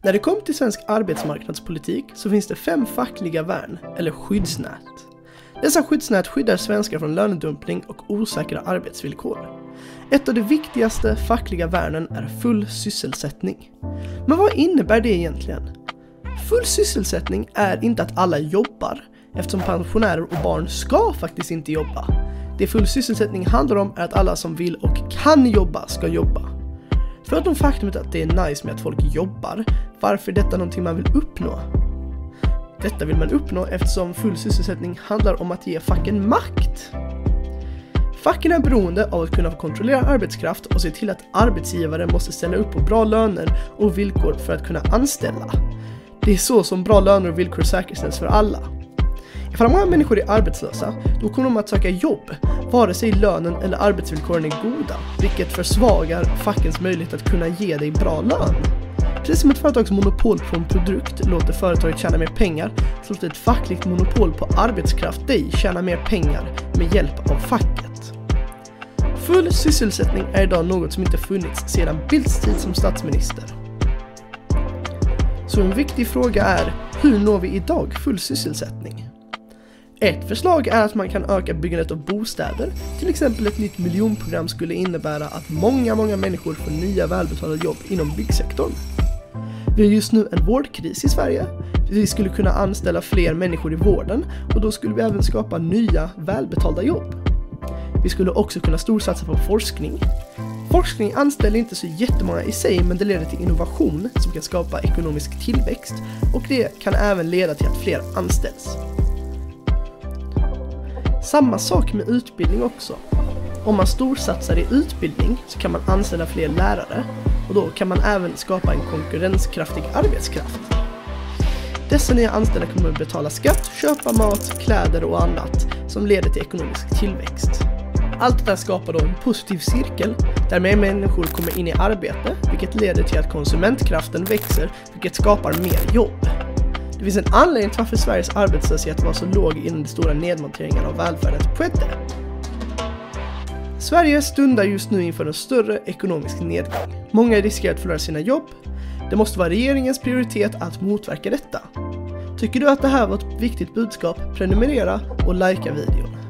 När det kommer till svensk arbetsmarknadspolitik så finns det 5 fackliga värn, eller skyddsnät. Dessa skyddsnät skyddar svenskar från lönedumpning och osäkra arbetsvillkor. Ett av de viktigaste fackliga värnen är full sysselsättning. Men vad innebär det egentligen? Full sysselsättning är inte att alla jobbar, eftersom pensionärer och barn ska faktiskt inte jobba. Det full sysselsättning handlar om är att alla som vill och kan jobba ska jobba. Förutom faktumet att det är nice med att folk jobbar, varför är detta någonting man vill uppnå? Detta vill man uppnå eftersom full sysselsättning handlar om att ge facken makt. Facken är beroende av att kunna få kontrollera arbetskraft och se till att arbetsgivare måste ställa upp på bra löner och villkor för att kunna anställa. Det är så som bra löner och villkor säkerställs för alla. Ifall många människor är arbetslösa, då kommer de att söka jobb, vare sig lönen eller arbetsvillkoren är goda, vilket försvagar fackens möjlighet att kunna ge dig bra lön. Precis som ett företags monopol på en produkt låter företaget tjäna mer pengar, så låter ett fackligt monopol på arbetskraft dig tjäna mer pengar med hjälp av facket. Full sysselsättning är idag något som inte funnits sedan Bildts tid som statsminister. Så en viktig fråga är, hur når vi idag full sysselsättning? Ett förslag är att man kan öka byggandet av bostäder. Till exempel ett nytt miljonprogram skulle innebära att många människor får nya välbetalda jobb inom byggsektorn. Vi har just nu en vårdkris i Sverige. Vi skulle kunna anställa fler människor i vården och då skulle vi även skapa nya välbetalda jobb. Vi skulle också kunna storsatsa på forskning. Forskning anställer inte så jättemånga i sig, men det leder till innovation som kan skapa ekonomisk tillväxt och det kan även leda till att fler anställs. Samma sak med utbildning också. Om man storsatsar i utbildning så kan man anställa fler lärare och då kan man även skapa en konkurrenskraftig arbetskraft. Dessa nya anställda kommer att betala skatt, köpa mat, kläder och annat som leder till ekonomisk tillväxt. Allt det där skapar då en positiv cirkel där mer människor kommer in i arbete, vilket leder till att konsumentkraften växer, vilket skapar mer jobb. Det finns en anledning till varför Sveriges arbetslöshet var så låg innan de stora nedmonteringarna av välfärden skedde. Sverige stundar just nu inför en större ekonomisk nedgång. Många riskerar att förlora sina jobb. Det måste vara regeringens prioritet att motverka detta. Tycker du att det här var ett viktigt budskap? Prenumerera och likea videon.